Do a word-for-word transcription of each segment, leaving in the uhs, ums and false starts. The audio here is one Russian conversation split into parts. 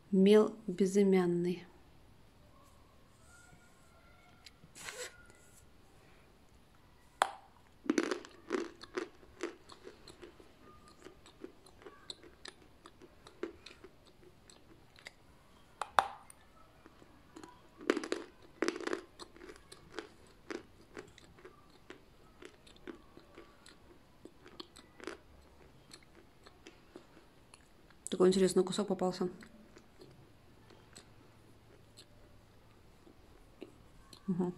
Мел безымянный. Такой интересный кусок попался. Угу.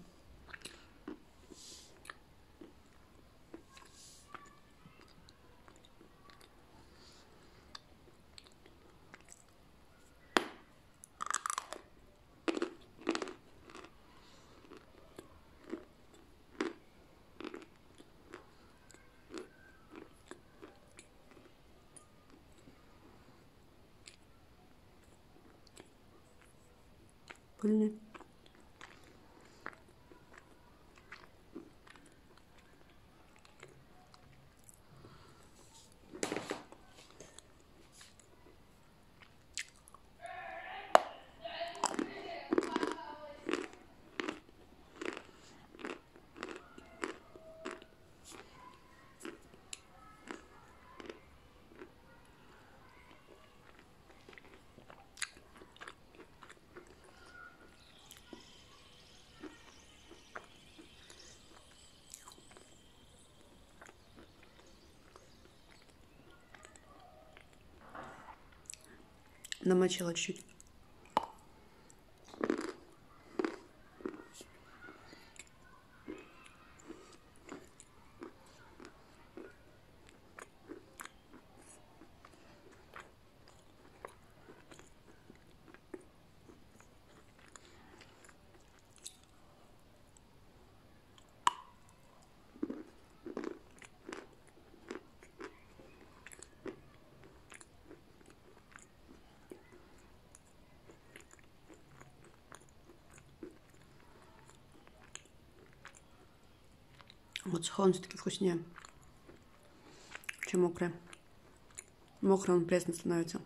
Пыльный. Намочила чуть-чуть. Вот сухой он все-таки вкуснее, чем мокрый. Мокрый он пресный становится.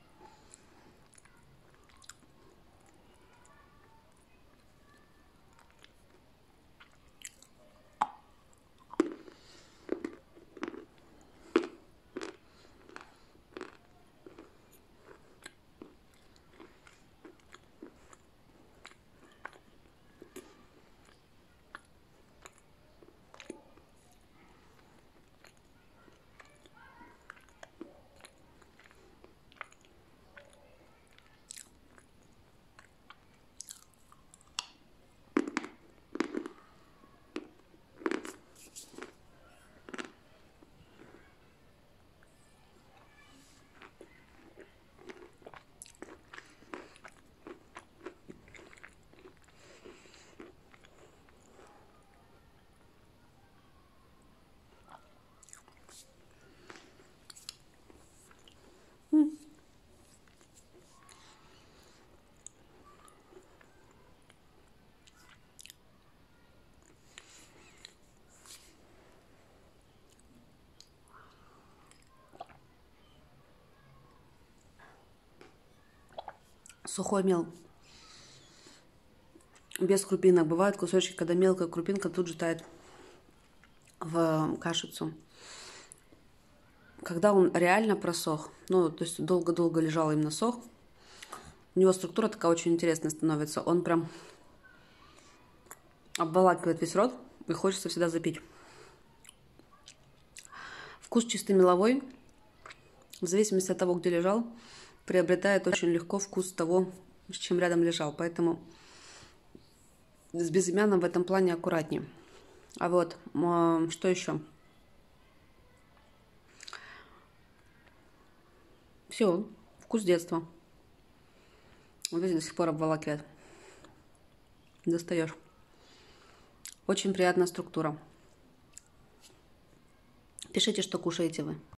Сухой мел. Без крупинок. Бывают кусочки, когда мелкая крупинка тут же тает в кашицу. Когда он реально просох, ну, то есть долго-долго лежал, именно сох, у него структура такая очень интересная становится. Он прям обволакивает весь рот, и хочется всегда запить. Вкус чисто меловой, в зависимости от того, где лежал, приобретает очень легко вкус того, с чем рядом лежал. Поэтому с безымянным в этом плане аккуратнее. А вот, что еще? Все, вкус детства. Вот здесь до сих пор обволакивает. Достаешь. Очень приятная структура. Пишите, что кушаете вы.